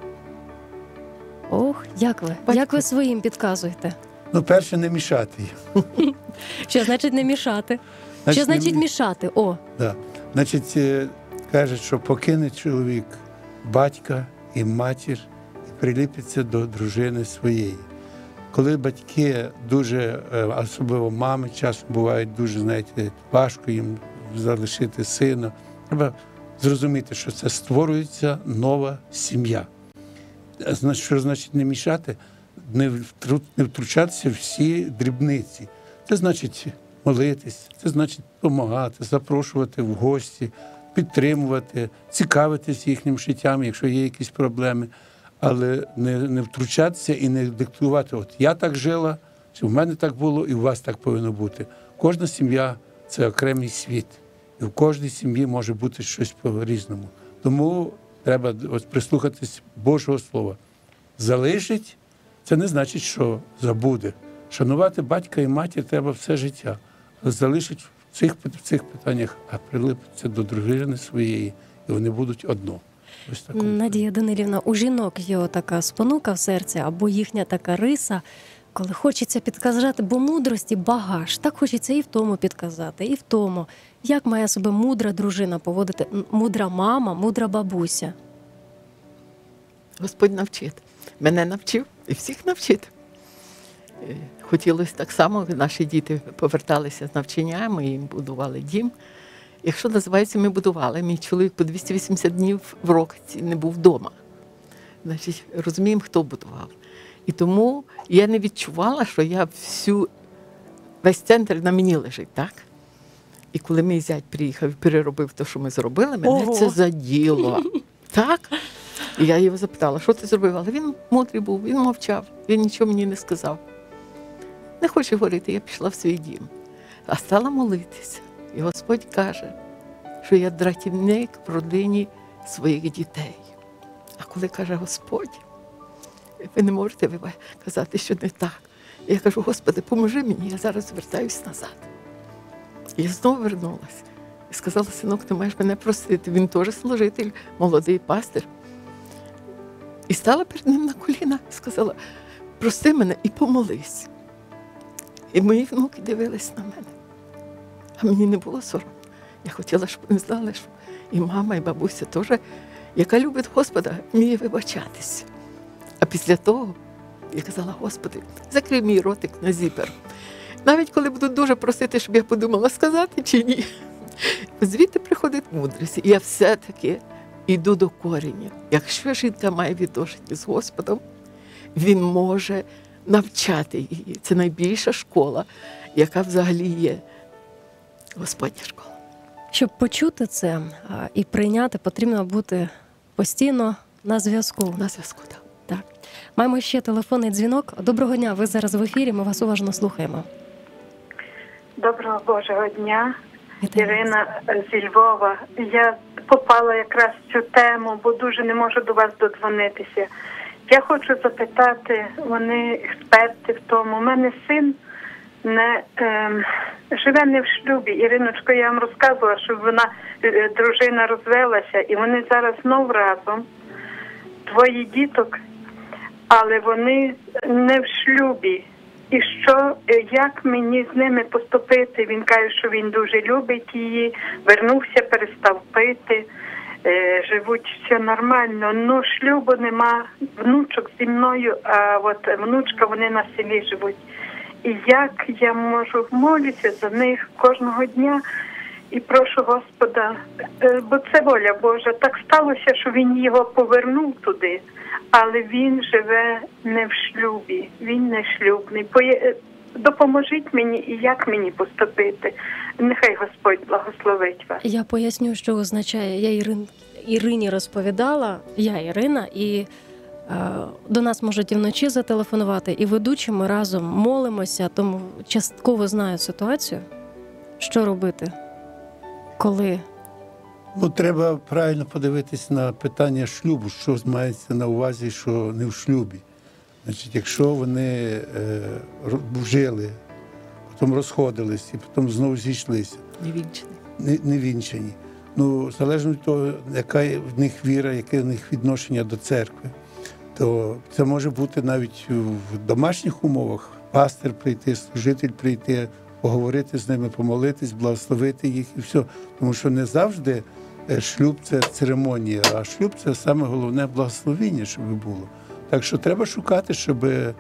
Speaker 7: Ох, як ви? Батьки. Як ви своїм підказуєте?
Speaker 9: Ну, перше, не мішати.
Speaker 7: Що значить не мішати? Значить, що значить не... мішати? О.
Speaker 9: Да. Значить, кажуть, що покине чоловік батька і матір і приліпиться до дружини своєї. Коли батьки дуже, особливо мами, часом бувають дуже, знаєте, важко їм залишити сина, треба зрозуміти, що це створюється нова сім'я. Що значить не мішати? Не втручатися в всі дрібниці. Це значить молитись, це значить допомагати, запрошувати в гості, підтримувати, цікавитись їхнім життям, якщо є якісь проблеми. Але не, не втручатися і не диктувати, от я так жила, чи в мене так було, і у вас так повинно бути. Кожна сім'я – це окремий світ. І в кожній сім'ї може бути щось по-різному. Тому треба ось прислухатись Божого Слова. Залишить – це не значить, що забуде. Шанувати батька і матір треба все життя. Але залишить в цих, в цих питаннях, а прилипиться до дружини своєї, і вони будуть одно.
Speaker 7: Надія Данилівна, у жінок є така спонука в серці, або їхня така риса, коли хочеться підказати, бо мудрості багаж. Так хочеться і в тому підказати, і в тому. Як має себе мудра дружина поводити? Мудра мама, мудра бабуся?
Speaker 8: Господь навчить. Мене навчив і всіх навчить. хотілося так само, наші діти поверталися з навчання, ми їм будували дім. Якщо називається, ми будували. Мій чоловік по двісті вісімдесят днів в році не був вдома. Значить, розуміємо, хто будував. І тому я не відчувала, що я всю, весь центр на мені лежить, так? І коли мій зять приїхав і переробив те, що ми зробили, мене
Speaker 7: Ого.
Speaker 8: це заділо. Так? І я його запитала, що ти зробив? Але він мудрий був, він мовчав, він нічого мені не сказав. Не хочу говорити, я пішла в свій дім. А стала молитися. І Господь каже, що я дратівник в родині своїх дітей. А коли каже Господь, ви не можете казати, що не так. Я кажу, Господи, поможи мені, я зараз звертаюсь назад. І я знову вернулася. І сказала, синок, ти маєш мене простити. Він теж служитель, молодий пастир. І стала перед ним на коліна і сказала, прости мене і помолись. І мої внуки дивились на мене. А мені не було соромно. Я хотіла, щоб вони знали, що і мама, і бабуся теж, яка любить Господа, вміє вибачатись. А після того я казала, Господи, закрий мій ротик на зіпер. Навіть коли будуть дуже просити, щоб я подумала, сказати чи ні. Звідти приходить мудрість. І я все-таки йду до коріння. Якщо жінка має відношення з Господом, він може навчати її. Це найбільша школа, яка взагалі є. Господня школа.
Speaker 7: Щоб почути це а, і прийняти, потрібно бути постійно на зв'язку.
Speaker 8: На зв'язку, так.
Speaker 7: Так. Маємо ще телефонний дзвінок. Доброго дня, ви зараз в ефірі, ми вас уважно слухаємо.
Speaker 15: Доброго Божого дня, Ірина зі Львова. Я попала якраз в цю тему, бо дуже не можу до вас додзвонитися. Я хочу запитати, вони експерти в тому. У мене син не е, живе не в шлюбі. Іриночко, я вам розказувала, що вона, е, дружина розвелася, і вони зараз знов разом. Двоє діток, але вони не в шлюбі. І що, як мені з ними поступити? Він каже, що він дуже любить її, вернувся, перестав пити, е, живуть все нормально. Ну, шлюбу нема, внучок зі мною, а от внучка, вони на селі живуть. І як я можу молитися за них кожного дня і прошу Господа, е, бо це воля Божа. Так сталося, що він його повернув туди. Але він живе не в шлюбі, він не шлюбний. Допоможіть мені і як мені поступити. Нехай Господь благословить вас.
Speaker 7: Я поясню, що означає. Я Ірин, Ірині розповідала, я Ірина, і е, до нас можуть і вночі зателефонувати, і ведучі ми разом молимося, тому частково знаю ситуацію, що робити, коли...
Speaker 9: Ну, треба правильно подивитись на питання шлюбу, що мається на увазі, що не в шлюбі. Значить, якщо вони е, жили, потім розходились і потім знову зійшлися.
Speaker 8: Не вінчані.
Speaker 9: Не, не вінчані. Ну, залежно від того, яка в них віра, яке в них відношення до церкви, то це може бути навіть в домашніх умовах. Пастир прийти, служитель прийти, поговорити з ними, помолитись, благословити їх і все. Тому що не завжди шлюб – це церемонія, а шлюб – це саме головне благословіння, щоб було. Так що треба шукати, щоб е,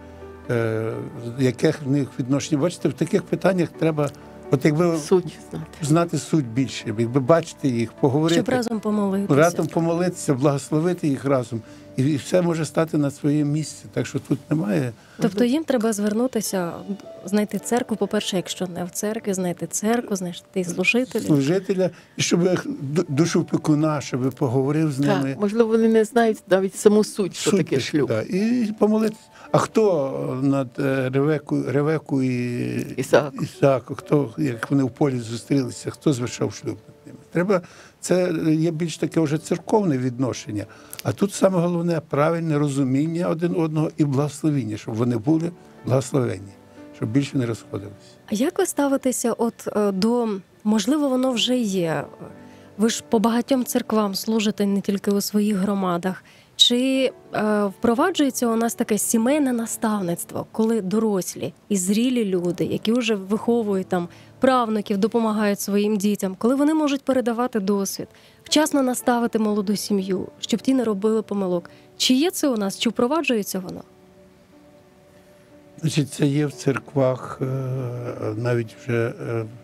Speaker 9: яке в них відношення. Бачите, в таких питаннях треба от якби
Speaker 8: суть знати.
Speaker 9: знати суть більше, якби бачити їх, поговорити.
Speaker 7: Щоб разом помолитися.
Speaker 9: Разом помолитися, благословити їх разом. І все може стати на своє місце. Так що тут немає...
Speaker 7: Тобто їм треба звернутися, знайти церкву, по-перше, якщо не в церкві, знайти церкву, знайти служителя.
Speaker 9: Служителя, і щоб душу пекуна, щоб поговорив з ними.
Speaker 8: Так, можливо, вони не знають навіть саму суть, що
Speaker 9: суть,
Speaker 8: таке шлюб.
Speaker 9: Так, і помолитися. А хто над Ревеку, Ревеку і
Speaker 8: Ісааку.
Speaker 9: Ісааку, хто, як вони в полі зустрілися, хто звершав шлюб над ними? Треба, це є більш таке вже церковне відношення. А тут саме головне правильне розуміння один одного і благословіння, щоб вони були благословенні, щоб більше не розходилися.
Speaker 7: А як ви ставитеся от до, можливо, воно вже є, ви ж по багатьом церквам служите не тільки у своїх громадах, чи е, впроваджується у нас таке сімейне наставництво, коли дорослі і зрілі люди, які вже виховують там правнуків, допомагають своїм дітям, коли вони можуть передавати досвід, вчасно наставити молоду сім'ю, щоб ті не робили помилок. Чи є це у нас, чи впроваджується воно?
Speaker 9: Значить, це є в церквах навіть вже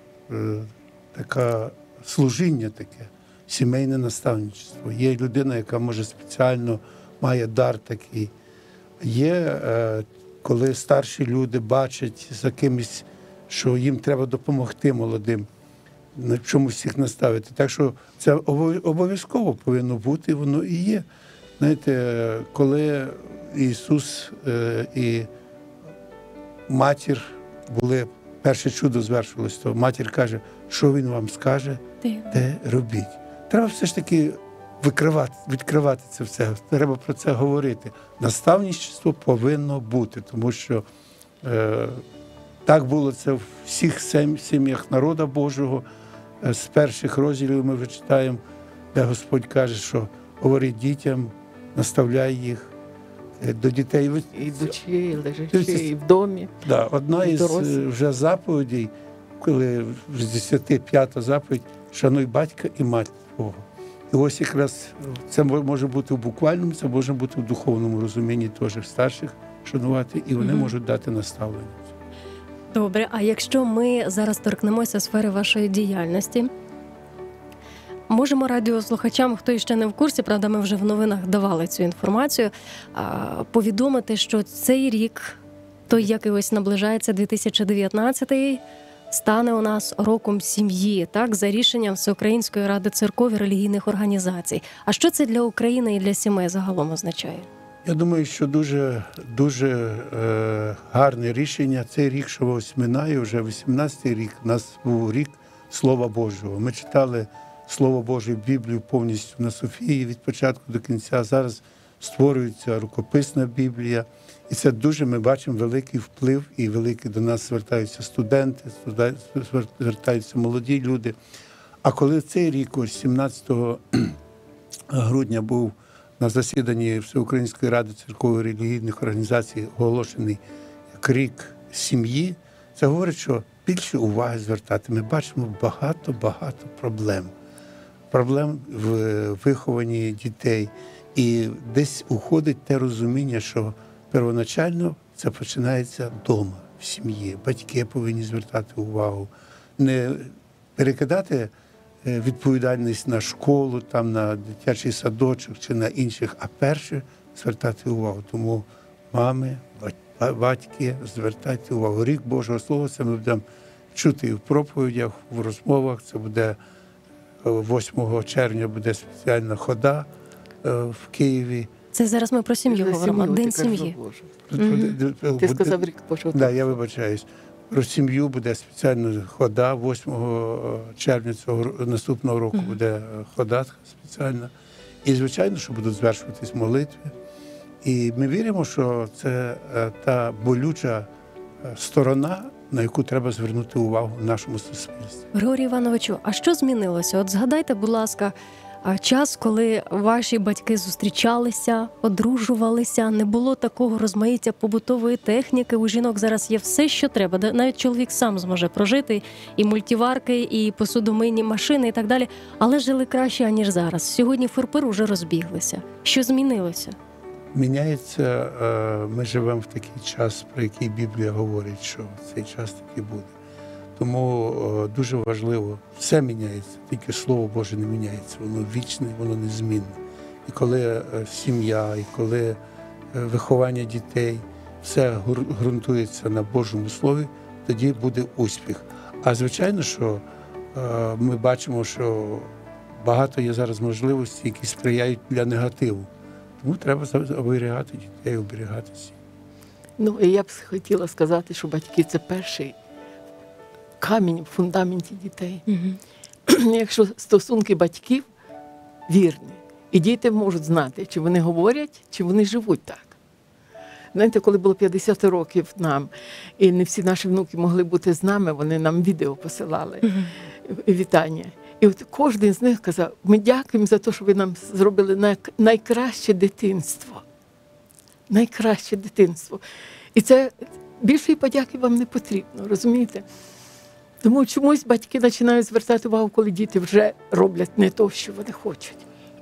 Speaker 9: таке служіння таке, сімейне наставничество. Є людина, яка може спеціально має дар такий. Є, коли старші люди бачать за кимось, що їм треба допомогти молодим, на чомусь їх наставити. Так що це обов'язково повинно бути, воно і є. Знаєте, коли Ісус і матір були, перше чудо звершилось, то матір каже, що Він вам скаже, те робіть. Треба все ж таки викривати, відкривати це все, треба про це говорити. Наставничество повинно бути, тому що е, так було це в всіх сім'ях народу Божого. З перших розділів ми вичитаємо, де Господь каже, що говорить дітям, наставляй їх до дітей.
Speaker 8: Ідучи, і лежачи, і в домі.
Speaker 9: Да, одна із вже заповідей, коли з десяти п'ята заповідь, шануй батька і мать твого. І ось якраз це може бути в буквальному, це може бути в духовному розумінні теж старших шанувати, і вони mm-hmm. можуть дати наставлення.
Speaker 7: Добре, а якщо ми зараз торкнемося сфери вашої діяльності, можемо радіослухачам, хто ще не в курсі, правда, ми вже в новинах давали цю інформацію, повідомити, що цей рік, той, який ось наближається, дві тисячі дев'ятнадцятий, стане у нас роком сім'ї, так, за рішенням Всеукраїнської ради церков і релігійних організацій. А що це для України і для сімей загалом означає?
Speaker 9: Я думаю, що дуже, дуже е, гарне рішення. Цей рік, що ось минає, вже вісімнадцятий рік, у нас був рік Слова Божого. Ми читали Слово Боже в Біблію повністю на Софії від початку до кінця. Зараз створюється рукописна Біблія. І це дуже, ми бачимо, великий вплив, і великий до нас звертаються студенти, звертаються молоді люди. А коли цей рік, ось сімнадцятого грудня, був на засіданні Всеукраїнської ради церковних релігійних організацій оголошений як рік сім'ї, це говорить, що більше уваги звертати. Ми бачимо багато-багато проблем. Проблем в вихованні дітей. І десь уходить те розуміння, що первоначально це починається вдома, в сім'ї. Батьки повинні звертати увагу. Не перекидати відповідальність на школу, там, на дитячий садочок чи на інших, а перше звертати увагу. Тому мами, батьки, звертайте увагу. Рік Божого Слова, це ми будемо чути і в проповідях, в розмовах. Це буде восьмого червня буде спеціальна хода в Києві.
Speaker 7: Це зараз ми про сім'ю говоримо, День сім'ї.
Speaker 8: Mm-hmm. Ти сказав рік Божого.
Speaker 9: Так, я вибачаюсь. Про сім'ю буде спеціальна хода, восьмого червня цього наступного року mm-hmm. буде хода спеціальна. І, звичайно, що будуть звершуватись молитви. І ми віримо, що це та болюча сторона, на яку треба звернути увагу в нашому суспільстві.
Speaker 7: Григорій Івановичу, а що змінилося? От згадайте, будь ласка, час, коли ваші батьки зустрічалися, одружувалися, не було такого розмаїття побутової техніки. У жінок зараз є все, що треба. Навіть чоловік сам зможе прожити і мультиварки, і посудомийні машини, і так далі. Але жили краще, аніж зараз. Сьогодні фурпир уже розбіглися. Що змінилося?
Speaker 9: Міняється, ми живемо в такий час, про який Біблія говорить, що цей час такий буде. Тому дуже важливо, все міняється, тільки Слово Боже не міняється, воно вічне, воно незмінне. І коли сім'я, і коли виховання дітей, все ґрунтується на Божому Слові, тоді буде успіх. А звичайно, що ми бачимо, що багато є зараз можливостей, які сприяють для негативу. Тому треба оберігати дітей, оберігатися.
Speaker 8: Ну, і я б хотіла сказати, що батьки – це перший камінь в фундаменті дітей. Угу. Якщо стосунки батьків вірні, і діти можуть знати, чи вони говорять, чи вони живуть так. Знаєте, коли було п'ятдесят років нам, і не всі наші внуки могли бути з нами, вони нам відео посилали, угу. вітання. І от кожен з них казав, ми дякуємо за те, що ви нам зробили найкраще дитинство. Найкраще дитинство. І це більшої подяки вам не потрібно, розумієте? Тому чомусь батьки починають звертати увагу, коли діти вже роблять не те, що вони хочуть.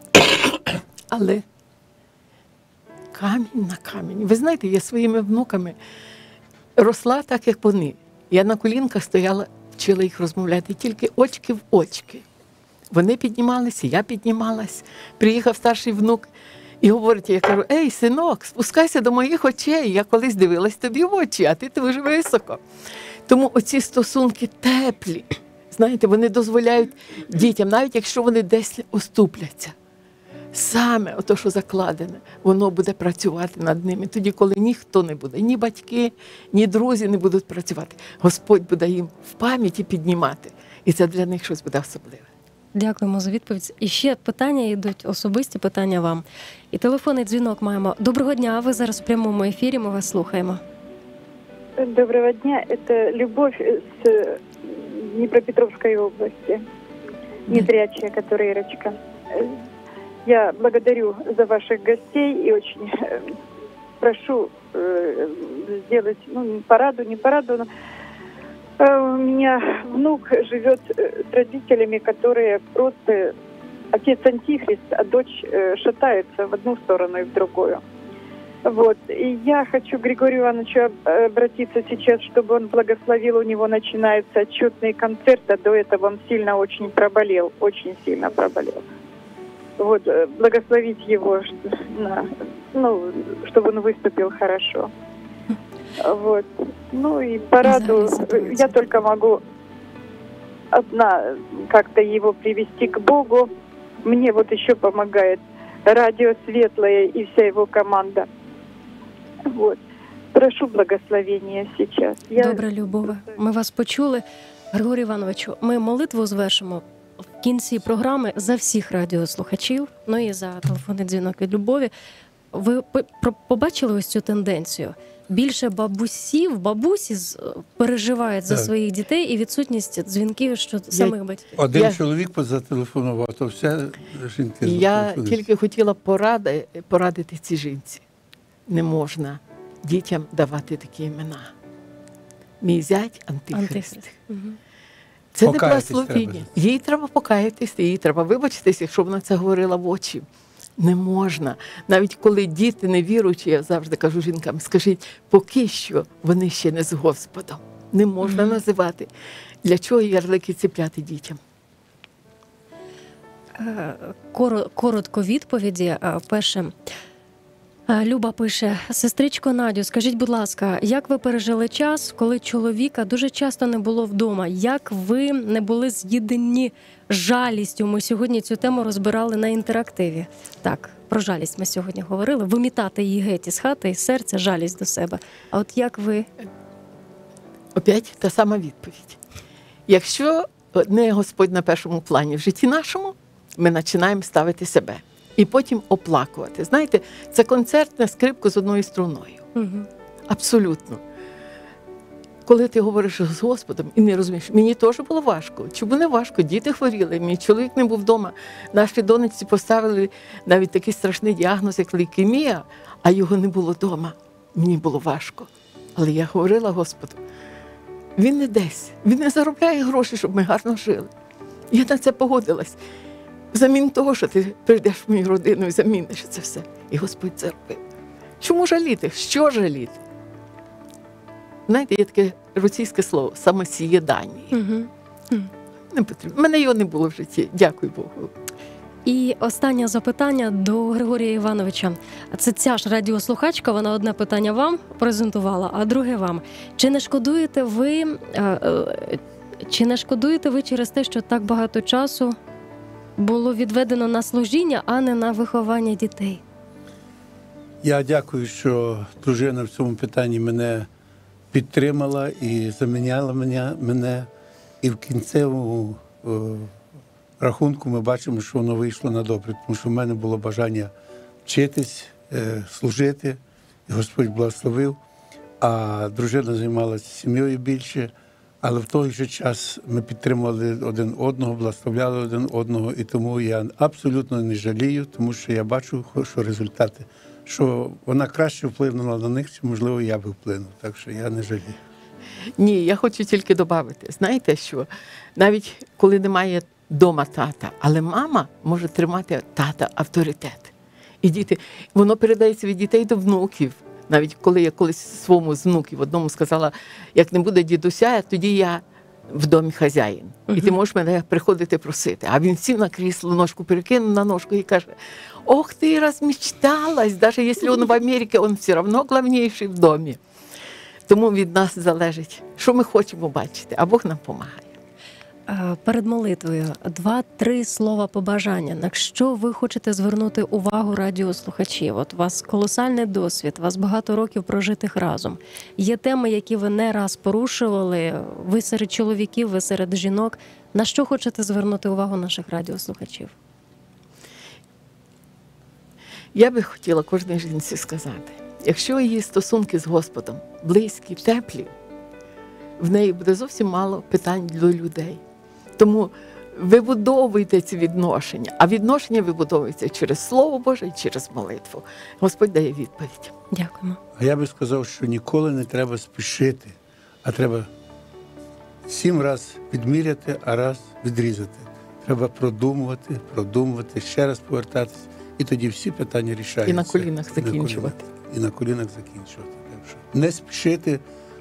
Speaker 8: Але камінь на камінь. Ви знаєте, я своїми внуками росла так, як вони. Я на колінках стояла, вчила їх розмовляти тільки очки в очки. Вони піднімалися, я піднімалась. Приїхав старший внук і говорить, я кажу, ей, синок, спускайся до моїх очей. Я колись дивилась тобі в очі, а ти дуже високо. Тому оці стосунки теплі, знаєте, вони дозволяють дітям, навіть якщо вони десь оступляться, саме ото, що закладене, воно буде працювати над ними. Тоді, коли ніхто не буде, ні батьки, ні друзі не будуть працювати. Господь буде їм в пам'яті піднімати. І це для них щось буде особливе.
Speaker 7: Дякуємо за відповідь. І ще питання йдуть, особисті питання вам. І телефонний дзвінок маємо. Доброго дня, ви зараз в прямому ефірі, ми вас слухаємо.
Speaker 15: Доброго дня, это Любовь с Днепропетровской области, незрячая, которая Ирочка. Я благодарю за ваших гостей и очень прошу сделать, ну, не пораду, не пораду, но у меня внук живет с родителями, которые просто отец антихрист, а дочь шатается в одну сторону и в другую. Вот. И я хочу к Григорию Ивановичу обратиться сейчас, чтобы он благословил. У него начинается отчетный концерт, а до этого он сильно очень проболел, очень сильно проболел. Вот, благословить его, на, ну, чтобы он выступил хорошо. Вот. Ну и пораду, я только могу одна как-то его привести к Богу. Мне вот еще помогает радио Светлое и вся его команда. Вот. Прошу благословения сейчас. Я...
Speaker 7: Добре, Любове, ми вас почули. Григорій Івановичу, ми молитву звершимо в кінці програми за всіх радіослухачів, ну і за телефонний дзвінок від Любові. Ви побачили ось цю тенденцію? Більше бабусів, бабусі переживають за своїх дітей і відсутність дзвінків що самих батьків.
Speaker 9: Один
Speaker 8: я...
Speaker 9: чоловік позателефонував, то все жінки.
Speaker 8: Я тільки хотіла поради, порадити цій жінці. Не можна дітям давати такі імена. Мій зять антихрист. антихрист. Угу. Це покаятись не благословіння. Треба. Їй треба покаятися, їй треба вибачитися, якщо вона це говорила в очі. Не можна. Навіть коли діти невіруючі, я завжди кажу жінкам, скажіть, поки що вони ще не з Господом. Не можна mm-hmm. називати. Для чого ярлики ціпляти дітям?
Speaker 7: Коротко відповіді. Перше. Люба пише, сестричко Надю, скажіть, будь ласка, як ви пережили час, коли чоловіка дуже часто не було вдома? Як ви не були з'єднані жалістю? Ми сьогодні цю тему розбирали на інтерактиві. Так, про жалість ми сьогодні говорили. Вимітати її геть із хати, із серця, жалість до себе. А от як ви?
Speaker 8: Опять та сама відповідь. Якщо не Господь на першому плані в житті нашому, ми починаємо ставити себе. І потім оплакувати. Знаєте, це концерт на скрипку з одною струною. Угу. Абсолютно. Коли ти говориш з Господом і не розумієш, мені теж було важко. Чому не важко? Діти хворіли, мій чоловік не був вдома. Наші донечці поставили навіть такий страшний діагноз, як лейкемія, а його не було вдома. Мені було важко. Але я говорила Господу, він не десь, він не заробляє гроші, щоб ми гарно жили. Я на це погодилась. Замін того, що ти прийдеш в мою родину і заміниш це все. І Господь це робив. Чому жаліти? Що жаліти? Знаєте, є таке російське слово – самосієдання. Угу. Не потрібно. У мене його не було в житті. Дякую Богу.
Speaker 7: І останнє запитання до Григорія Івановича. Це ця ж радіослухачка, вона одне питання вам презентувала, а друге вам. Чи не шкодуєте ви, чи не шкодуєте ви через те, що так багато часу було відведено на служіння, а не на виховання дітей?
Speaker 9: Я дякую, що дружина в цьому питанні мене підтримала і заміняла мене. мене. І в кінцевому о, рахунку ми бачимо, що воно вийшло на добре. Тому що в мене було бажання вчитись, е, служити, і Господь благословив. А дружина займалася сім'єю більше. Але в той же час ми підтримували один одного, благословляли один одного, і тому я абсолютно не жалію, тому що я бачу, що результати, що вона краще вплинула на них, чи, можливо, я би вплинув. Так що я не жалію.
Speaker 8: Ні, я хочу тільки додати. Знаєте, що навіть коли немає вдома тата, але мама може тримати тата авторитет. І діти, воно передається від дітей до внуків. Навіть коли я колись своєму з внуків одному сказала, як не буде дідуся, тоді я в домі хазяїн. І ти можеш мене приходити просити. А він сів на крісло, ножку перекинув на ножку і каже, ох, ти розмечталась, навіть якщо він в Америці, він все одно головніший в домі. Тому від нас залежить, що ми хочемо бачити, а Бог нам допомагає.
Speaker 7: Перед молитвою два-три слова побажання. На що ви хочете звернути увагу радіослухачів? От у вас колосальний досвід, у вас багато років прожитих разом. Є теми, які ви не раз порушували, ви серед чоловіків, ви серед жінок. На що хочете звернути увагу наших радіослухачів?
Speaker 8: Я би хотіла кожній жінці сказати, якщо її стосунки з Господом близькі, теплі, в неї буде зовсім мало питань до людей. Тому вибудовуйте ці відношення, а відношення вибудовуються через Слово Боже і через молитву. Господь дає відповідь.
Speaker 7: Дякуємо.
Speaker 9: А я би сказав, що ніколи не треба спішити, а треба сім раз відміряти, а раз відрізати. Треба продумувати, продумувати, ще раз повертатися, і тоді всі питання рішаються.
Speaker 8: І на колінах закінчувати.
Speaker 9: І на колінах закінчувати. Не спішити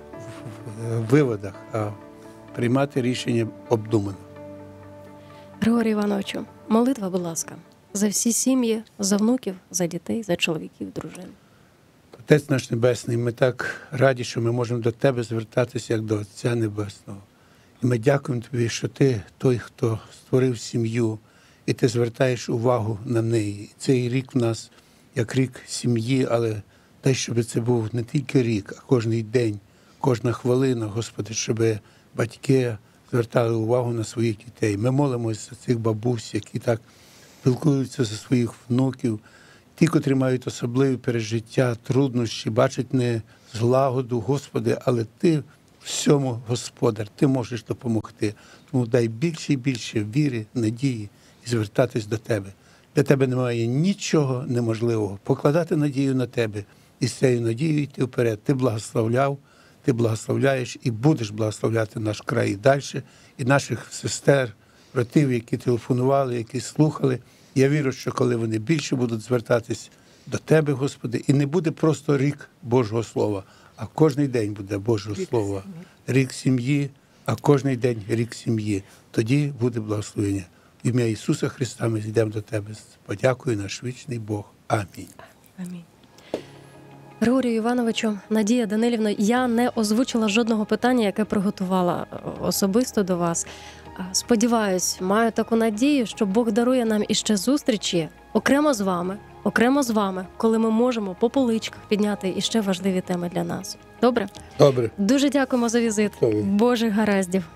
Speaker 9: в виводах, а приймати рішення обдумано.
Speaker 7: Григорію Івановичу, молитва, будь ласка, за всі сім'ї, за внуків, за дітей, за чоловіків, дружин.
Speaker 9: Отець наш Небесний, ми так раді, що ми можемо до Тебе звертатися, як до Отця Небесного. І ми дякуємо Тобі, що Ти той, хто створив сім'ю, і Ти звертаєш увагу на неї. Цей рік в нас як рік сім'ї, але дай, щоб це був не тільки рік, а кожний день, кожна хвилина, Господи, щоб батьки звертали увагу на своїх дітей. Ми молимося за цих бабусь, які так спілкуються за своїх внуків, ті, котрі мають особливі пережиття, труднощі, бачать не злагоду, Господи, але Ти всьому Господар, Ти можеш допомогти. Тому дай більше і більше віри, надії і звертатись до Тебе. Для Тебе немає нічого неможливого. Покладати надію на Тебе і з цією надією йти вперед. Ти благословляв, Ти благословляєш і будеш благословляти наш край і далі, і наших сестер, братів, які телефонували, які слухали. Я вірю, що коли вони більше будуть звертатись до Тебе, Господи, і не буде просто рік Божого Слова, а кожний день буде Божого Слова. Рік сім'ї, а кожний день рік сім'ї. Тоді буде благословення. В ім'я Ісуса Христа ми йдемо до Тебе. Подякую, наш вічний Бог. Амінь.
Speaker 7: Амінь. Григорію Івановичу, Надія Данилівна, я не озвучила жодного питання, яке приготувала особисто до вас. Сподіваюсь, маю таку надію, що Бог дарує нам іще зустрічі окремо з вами, окремо з вами, коли ми можемо по поличках підняти іще важливі теми для нас. Добре?
Speaker 9: Добре.
Speaker 7: Дуже дякуємо за візит.
Speaker 9: Добре.
Speaker 7: Божих гараздів.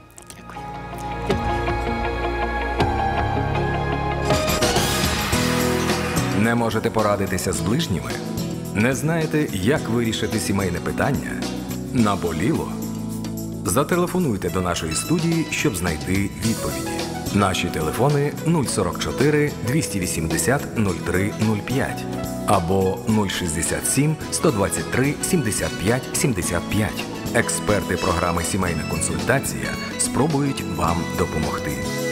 Speaker 6: Не можете порадитися з ближніми? Не знаєте, як вирішити сімейне питання? Наболіло? Зателефонуйте до нашої студії, щоб знайти відповіді. Наші телефони нуль сорок чотири двісті вісімдесят нуль три нуль п'ять або нуль шістдесят сім сто двадцять три сімдесят п'ять сімдесят п'ять. Експерти програми «Сімейна консультація» спробують вам допомогти.